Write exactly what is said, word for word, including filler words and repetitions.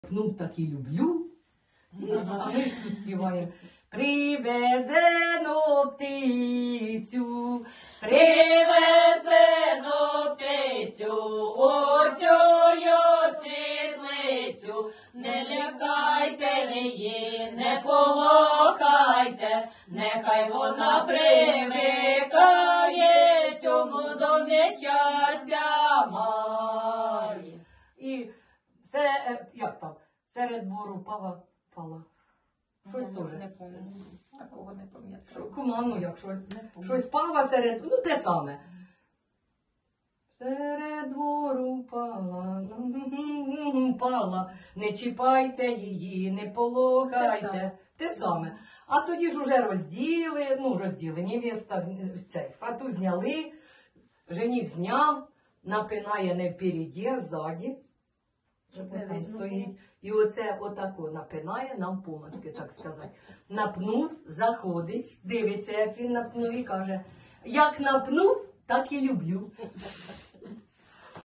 Ну, так і люблю. А ми ж тут співаємо. Привезено птицю, привезено птицю, оцю світлицю. Не лякайте її, не полохайте, нехай вона примикає, цьому домі щастя має. І все, як там, серед двору пава, пала. Щось теж. Не пам'ятаю. Такого не пам'ятаю. Кума, ну як щось. Щось пава серед, ну те саме. Серед двору пала, пала, не чіпайте її, не полохайте. Те саме. А тоді ж уже розділи, ну розділи, невеста, цей, фату зняли, жених зняв, напинає не впереді, а ззаді. Там стоїть. І оце отако напинає нам помацьки, так сказати. Напнув, заходить, дивиться, як він напнув і каже, як напнув, так і люблю.